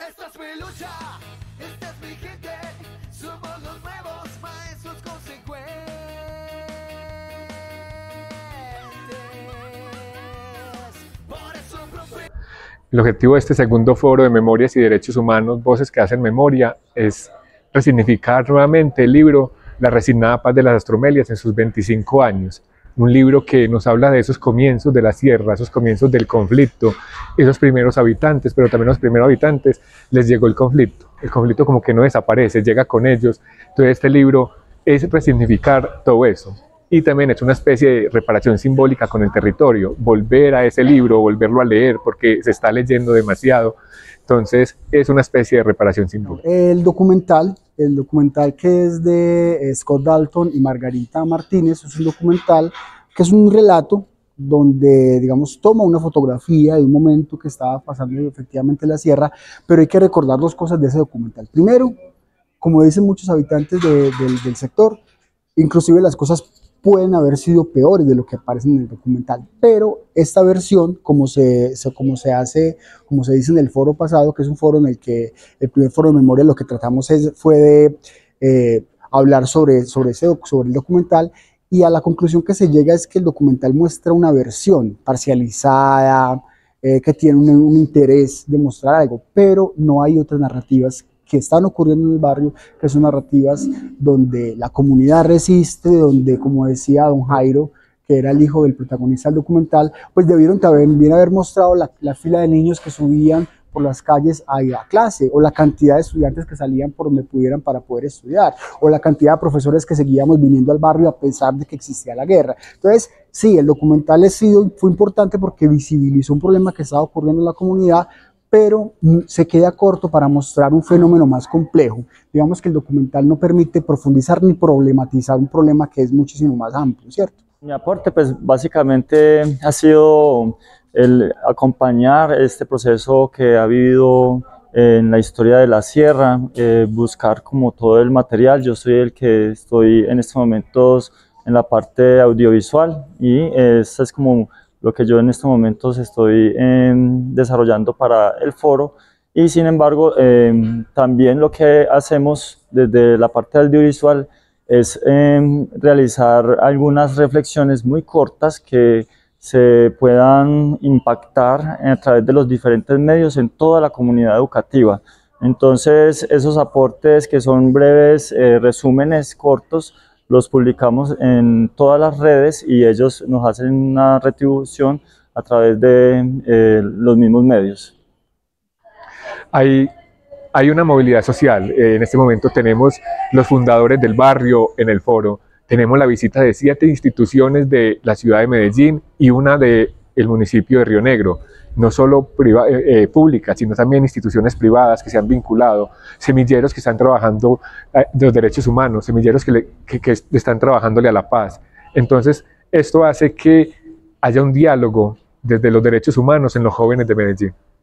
Esta es mi lucha, esta es mi gente, somos los nuevos maestros consecuentes. Por eso, profe. El objetivo de este segundo foro de Memorias y Derechos Humanos, Voces que hacen memoria, es resignificar nuevamente el libro La resignada paz de las Astromelias en sus 25 años. Un libro que nos habla de esos comienzos de la sierra, esos comienzos del conflicto, esos primeros habitantes, pero también a los primeros habitantes les llegó el conflicto. El conflicto como que no desaparece, llega con ellos. Entonces este libro es resignificar todo eso. Y también es una especie de reparación simbólica con el territorio, volver a ese libro, volverlo a leer, porque se está leyendo demasiado. Entonces es una especie de reparación simbólica. El documental que es de Scott Dalton y Margarita Martínez, es un documental que es un relato donde, digamos, toma una fotografía de un momento que estaba pasando efectivamente en la sierra, pero hay que recordar dos cosas de ese documental. Primero, como dicen muchos habitantes del sector, inclusive las cosas pueden haber sido peores de lo que aparece en el documental, pero esta versión, como se dice en el foro pasado, que es un foro en el que el primer foro de memoria, lo que tratamos fue de hablar sobre el documental, y a la conclusión que se llega es que el documental muestra una versión parcializada, que tiene un interés de mostrar algo, pero no hay otras narrativas que están ocurriendo en el barrio, que son narrativas donde la comunidad resiste, donde, como decía don Jairo, que era el hijo del protagonista del documental, pues debieron también haber mostrado la fila de niños que subían por las calles a ir a clase, o la cantidad de estudiantes que salían por donde pudieran para poder estudiar, o la cantidad de profesores que seguíamos viniendo al barrio a pesar de que existía la guerra. Entonces, sí, el documental fue importante porque visibilizó un problema que estaba ocurriendo en la comunidad, pero se queda corto para mostrar un fenómeno más complejo. Digamos que el documental no permite profundizar ni problematizar un problema que es muchísimo más amplio, ¿cierto? Mi aporte, pues básicamente ha sido el acompañar este proceso que ha vivido en la historia de la sierra, buscar como todo el material. Yo soy el que estoy en estos momentos en la parte audiovisual, y esa es como lo que yo en estos momentos estoy desarrollando para el foro. Y sin embargo, también lo que hacemos desde la parte audiovisual es realizar algunas reflexiones muy cortas que se puedan impactar a través de los diferentes medios en toda la comunidad educativa. Entonces, esos aportes, que son breves resúmenes cortos, los publicamos en todas las redes y ellos nos hacen una retribución a través de los mismos medios. Hay una movilidad social. En este momento tenemos los fundadores del barrio en el foro, tenemos la visita de 7 instituciones de la ciudad de Medellín y una del municipio de Río Negro, no solo públicas, sino también instituciones privadas que se han vinculado, semilleros que están trabajando los derechos humanos, semilleros que están trabajándole a la paz. Entonces, esto hace que haya un diálogo desde los derechos humanos en los jóvenes de Medellín.